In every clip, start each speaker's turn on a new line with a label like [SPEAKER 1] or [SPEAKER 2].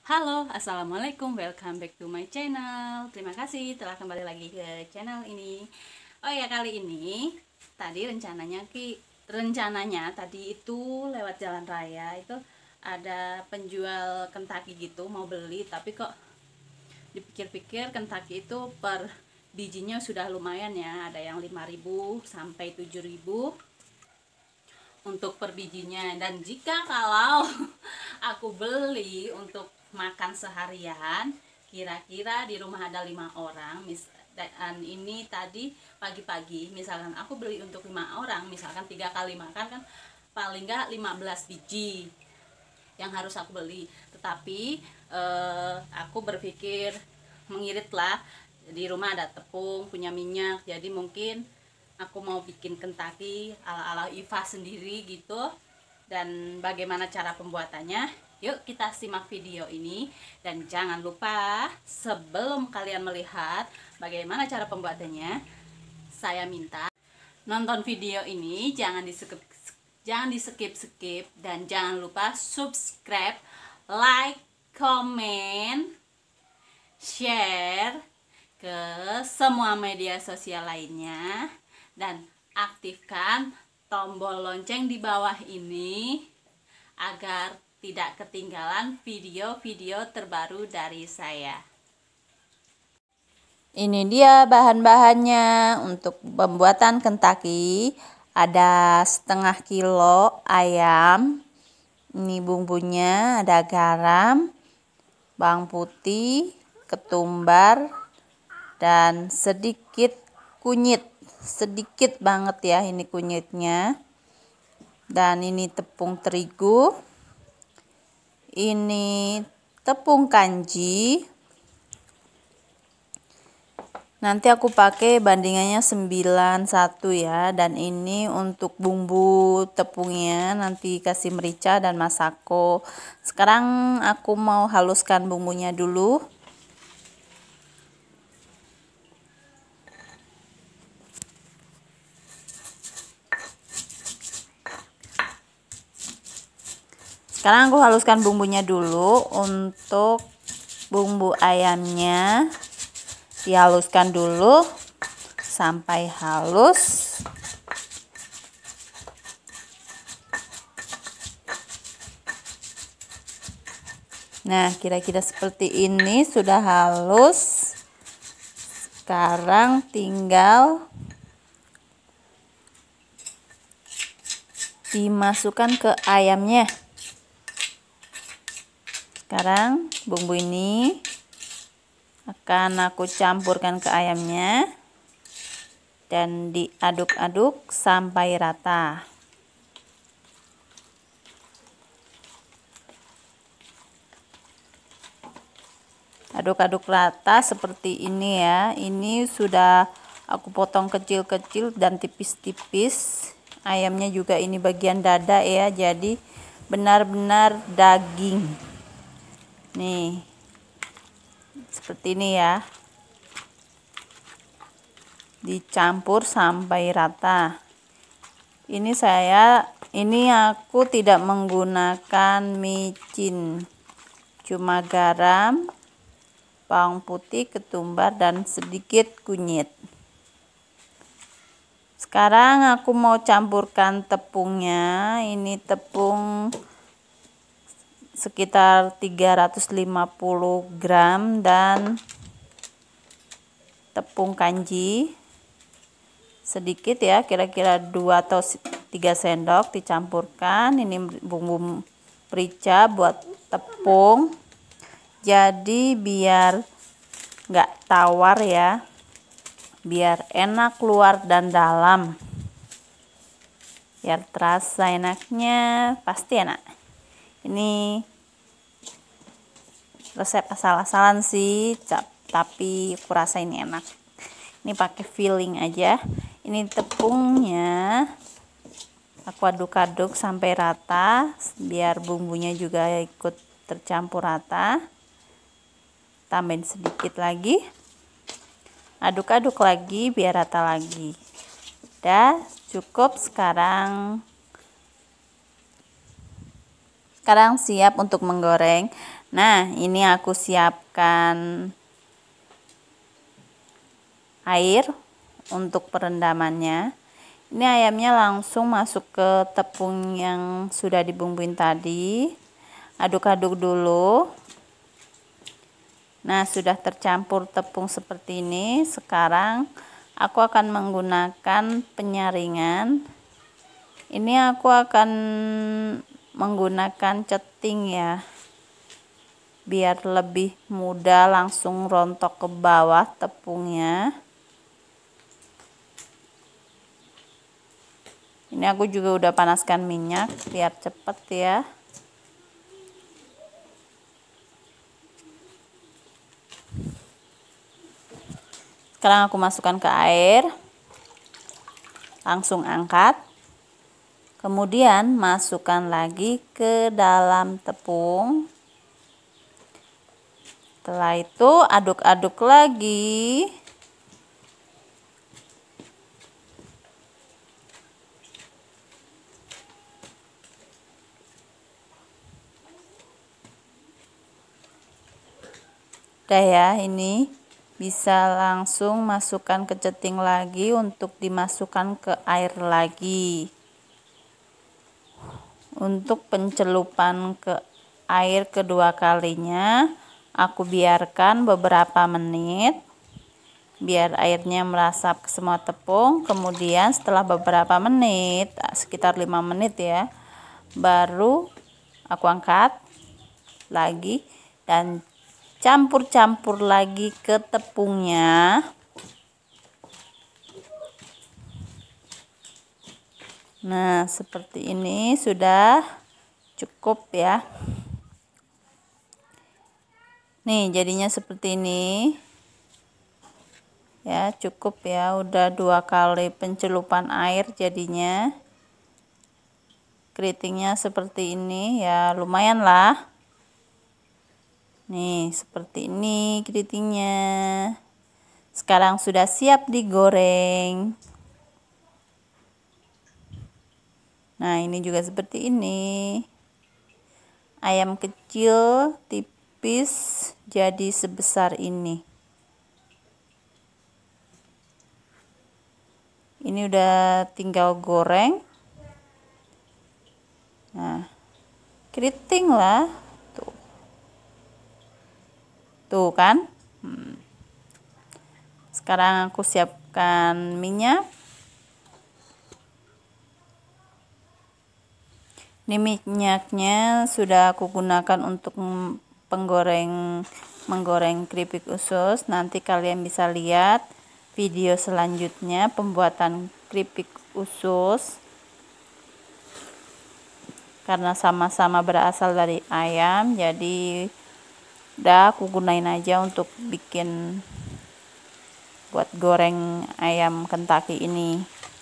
[SPEAKER 1] Halo, assalamualaikum, welcome back to my channel. Terima kasih telah kembali lagi ke channel ini. Oh ya, kali ini tadi rencananya tadi itu lewat jalan raya itu ada penjual Kentucky gitu, mau beli, tapi kok dipikir-pikir Kentucky itu per bijinya sudah lumayan ya, ada yang 5.000 sampai 7.000 untuk per bijinya. Dan jika kalau aku beli untuk makan seharian, kira-kira di rumah ada 5 orang, dan ini tadi pagi-pagi misalkan aku beli untuk 5 orang, misalkan 3 kali makan kan paling nggak 15 biji yang harus aku beli. Tetapi aku berpikir mengirit lah, di rumah ada tepung, punya minyak, jadi mungkin aku mau bikin Kentucky ala-ala Iva sendiri gitu. Dan bagaimana cara pembuatannya? Yuk kita simak video ini. Dan jangan lupa, sebelum kalian melihat bagaimana cara pembuatannya, saya minta nonton video ini, jangan di skip, dan jangan lupa subscribe, like, comment, share ke semua media sosial lainnya, dan aktifkan tombol lonceng di bawah ini agar tidak ketinggalan video-video terbaru dari saya. Ini dia bahan-bahannya untuk pembuatan Kentucky. Ada setengah kilo ayam. Ini bumbunya, ada garam, bawang putih, ketumbar, dan sedikit kunyit. Sedikit banget ya ini kunyitnya. Dan ini tepung terigu. Ini tepung kanji. Nanti aku pakai bandingannya 91 ya. Dan ini untuk bumbu tepungnya nanti kasih merica dan masako. Sekarang aku mau haluskan bumbunya dulu. Sekarang aku haluskan bumbunya dulu. Untuk bumbu ayamnya dihaluskan dulu sampai halus. Nah, kira-kira seperti ini sudah halus. Sekarang tinggal dimasukkan ke ayamnya. Sekarang bumbu ini akan aku campurkan ke ayamnya dan diaduk-aduk sampai rata. Aduk-aduk rata seperti ini ya. Ini sudah aku potong kecil-kecil dan tipis-tipis. Ayamnya juga ini bagian dada ya, jadi benar-benar daging. Nih, seperti ini ya. Dicampur sampai rata. Ini aku tidak menggunakan micin. Cuma garam, bawang putih, ketumbar, dan sedikit kunyit. Sekarang aku mau campurkan tepungnya. Ini tepung sekitar 350 gram dan tepung kanji sedikit ya, kira-kira 2 atau 3 sendok dicampurkan. Ini bumbu merica buat tepung, jadi biar nggak tawar ya, biar enak luar dan dalam, biar terasa enaknya, pasti enak. Ini resep asal-asalan sih, tapi aku rasa ini enak. Ini pakai filling aja. Ini tepungnya aku aduk-aduk sampai rata, biar bumbunya juga ikut tercampur rata. Tambahin sedikit lagi, aduk-aduk lagi biar rata lagi. Udah cukup. Sekarang Sekarang siap untuk menggoreng. Nah, ini aku siapkan air untuk perendamannya. Ini ayamnya langsung masuk ke tepung yang sudah dibumbuin tadi. Aduk-aduk dulu. Nah, sudah tercampur tepung seperti ini. Sekarang aku akan menggunakan penyaringan. Ini aku akan menggunakan ceting ya, biar lebih mudah langsung rontok ke bawah tepungnya. Ini aku juga udah panaskan minyak biar cepet ya. Sekarang aku masukkan ke air, langsung angkat. Kemudian masukkan lagi ke dalam tepung. Setelah itu aduk-aduk lagi. Udah ya, ini bisa langsung masukkan ke ceting lagi untuk dimasukkan ke air lagi. Untuk pencelupan ke air kedua kalinya, aku biarkan beberapa menit biar airnya meresap ke semua tepung. Kemudian setelah beberapa menit, sekitar 5 menit ya, baru aku angkat lagi dan campur-campur lagi ke tepungnya. Nah, seperti ini sudah cukup ya. Nih, jadinya seperti ini. Ya, cukup ya. Udah 2 kali pencelupan air jadinya. Keritingnya seperti ini ya, lumayan lah. Nih, seperti ini keritingnya. Sekarang sudah siap digoreng. Nah, ini juga seperti ini. Ayam kecil tipis jadi sebesar ini. Ini udah tinggal goreng. Nah, keriting lah. Tuh kan. Sekarang aku siapkan minyak. Ini minyaknya sudah aku gunakan untuk menggoreng keripik usus. Nanti kalian bisa lihat video selanjutnya pembuatan keripik usus. Karena sama-sama berasal dari ayam, jadi udah aku gunain aja untuk bikin buat goreng ayam Kentucky ini.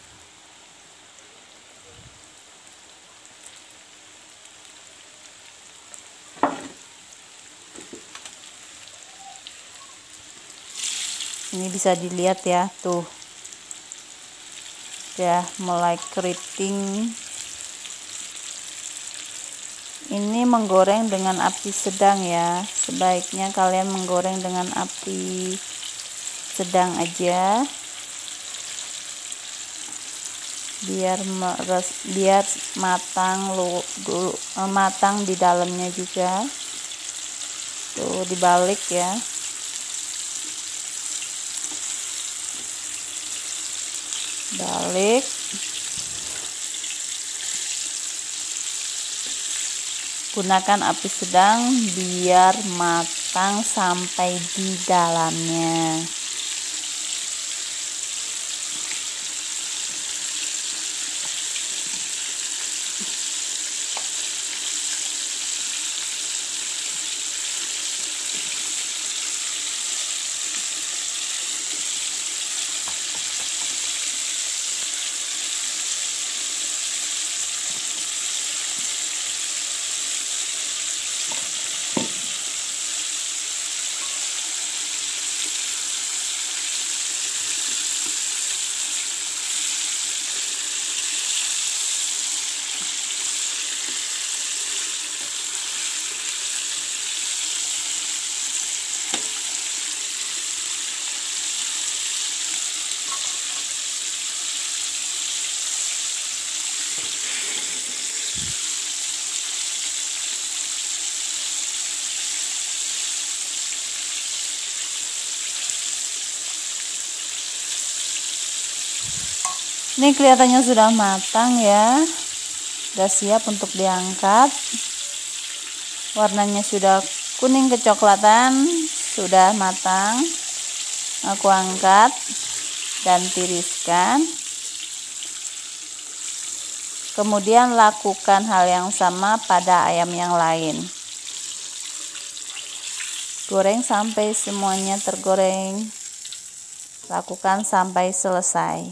[SPEAKER 1] Ini bisa dilihat ya, tuh ya mulai keriting. Ini menggoreng dengan api sedang ya, sebaiknya kalian menggoreng dengan api sedang aja biar matang di dalamnya juga. Tuh dibalik ya. Balik. Gunakan api sedang biar matang sampai di dalamnya. Ini kelihatannya sudah matang ya, sudah siap untuk diangkat. Warnanya sudah kuning kecoklatan, sudah matang. Aku angkat dan tiriskan. Kemudian lakukan hal yang sama pada ayam yang lain. Goreng sampai semuanya tergoreng. Lakukan sampai selesai.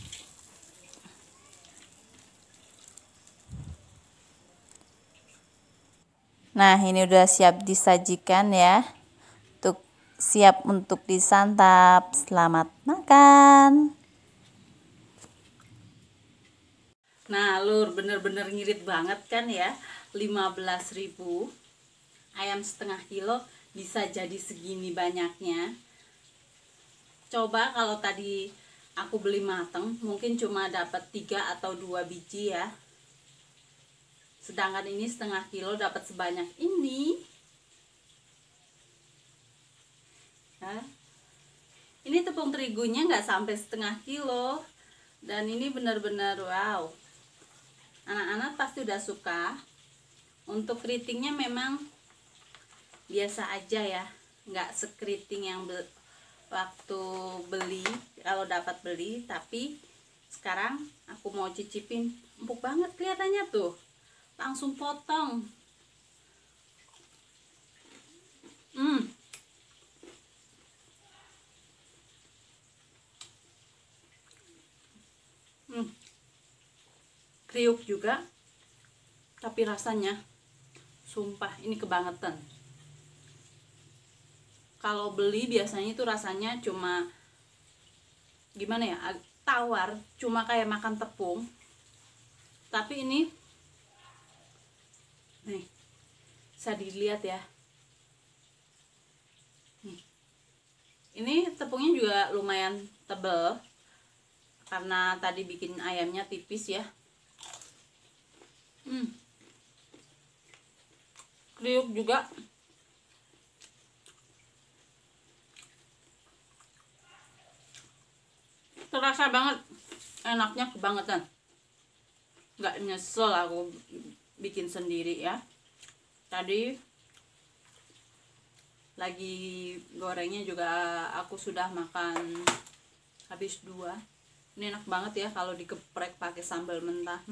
[SPEAKER 1] Nah, ini udah siap disajikan ya. Siap untuk disantap. Selamat makan. Nah, lur, bener-bener ngirit banget kan ya. 15.000 ayam setengah kilo bisa jadi segini banyaknya. Coba kalau tadi aku beli mateng, mungkin cuma dapat 3 atau 2 biji ya. Sedangkan ini setengah kilo dapat sebanyak ini. Nah, ini tepung terigunya nggak sampai setengah kilo. Dan ini benar-benar wow. Anak-anak pasti udah suka. Untuk keritingnya memang biasa aja ya, nggak sekeriting yang waktu beli, kalau dapat beli. Tapi sekarang aku mau cicipin, empuk banget kelihatannya tuh, langsung potong. Kriuk juga, tapi rasanya sumpah ini kebangetan. Kalau beli biasanya itu rasanya cuma gimana ya, tawar, cuma kayak makan tepung. Tapi ini nih, bisa dilihat ya, nih, ini tepungnya juga lumayan tebel karena tadi bikin ayamnya tipis ya. Kriuk juga. Terasa banget, enaknya kebangetan. Nggak nyesel aku bikin sendiri ya. Tadi lagi gorengnya juga aku sudah makan habis 2. Ini enak banget ya kalau dikeprek pakai sambal mentah.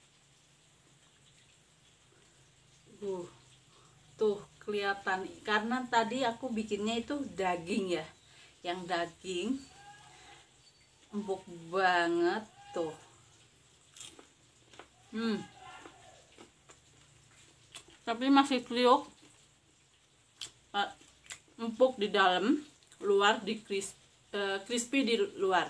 [SPEAKER 1] Tuh kelihatan, karena tadi aku bikinnya itu daging ya, yang daging empuk banget tuh. Tapi masih kriuk, empuk di dalam, luar di crispy di luar.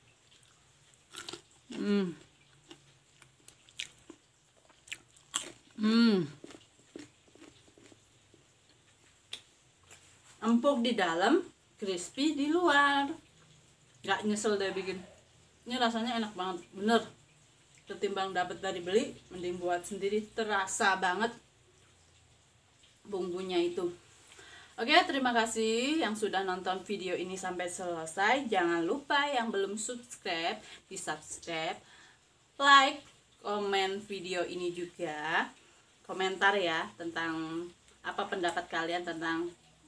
[SPEAKER 1] Empuk di dalam, crispy di luar. Gak nyesel deh bikin. Ini rasanya enak banget, bener. Ketimbang dapat dari beli, mending buat sendiri. Terasa banget bumbunya itu. Oke, terima kasih yang sudah nonton video ini sampai selesai. Jangan lupa yang belum subscribe, di subscribe, like, komen video ini juga. Komentar ya tentang apa pendapat kalian tentang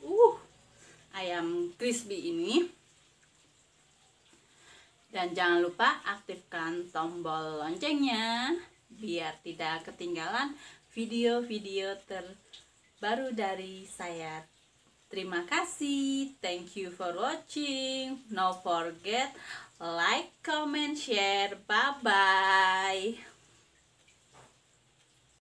[SPEAKER 1] ayam crispy ini. Dan jangan lupa aktifkan tombol loncengnya biar tidak ketinggalan video-video terbaru dari saya. Terima kasih. Thank you for watching. No forget like, comment, share. Bye bye.